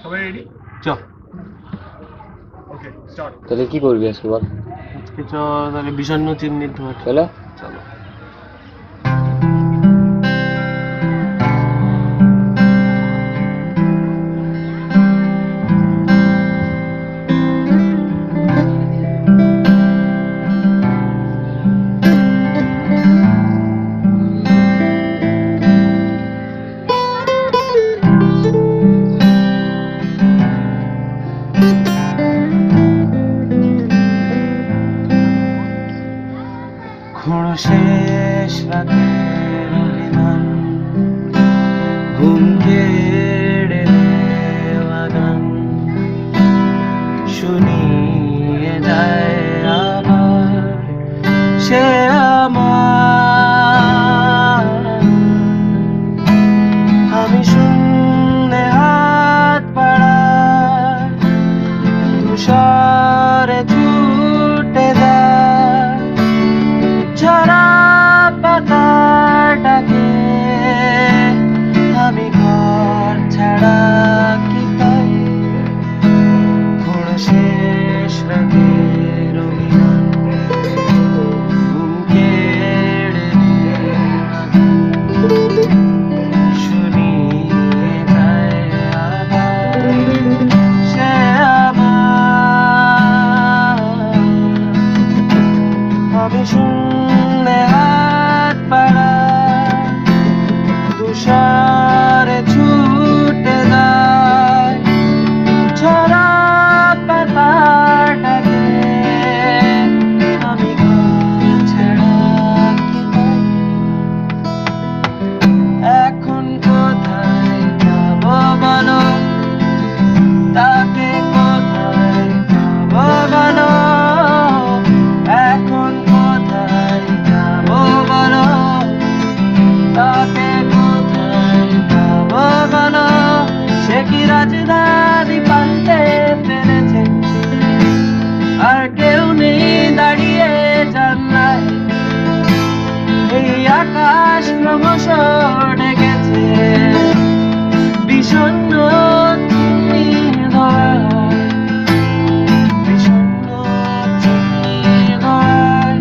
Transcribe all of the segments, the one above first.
সবাই রেডি? চ okay start. তাহলে কি করবি আজকে বল? আজকে চ তাহলে বিষণ্ণ চিহ্নিত ধর। চলো। চলো। খুঁড়ো শেষ রাতের অভিমান, ঘুম কেড়ে নেওয়া গান শুনিয়ে যায় আবার সে আমার। আমি শূন্যে হাত বাড়াই, তুষারে ছুটে যায় ঝরা পাতাটাকে। আমি ঘর ছাড়া কি পাই, খুঁড়ো শেষ রাতের অভিমান, ঘুম কেড়ে নেওয়া গান শুনিয়ে যায় আবার সে আমার। আমি শূন্যে হাত বাড়াই, তুষারে ছুটে যায় ঝরা পাতাটাকে। আমি ঘর ছাড়া কি পাই, এখন কোথায় যাব বলো, তাকে কোথায় যাব বলো, এখন কোথায় যাব বলো, তাকে কোথায় যাব বলো। সে কি রাজধানী পাল্টে ফেলেছে, আর কেউ নেই দাঁড়িয়ে জানলায়। এই আকাশ ক্রমশ ডেকেছে বিষণ্ণ চিহ্নিত ধরায়, বিষণ্ণ চিহ্নিত ধরায়,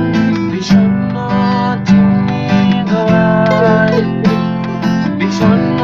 বিষণ্ণ চিহ্নিত ধরায়, বিষণ্ণ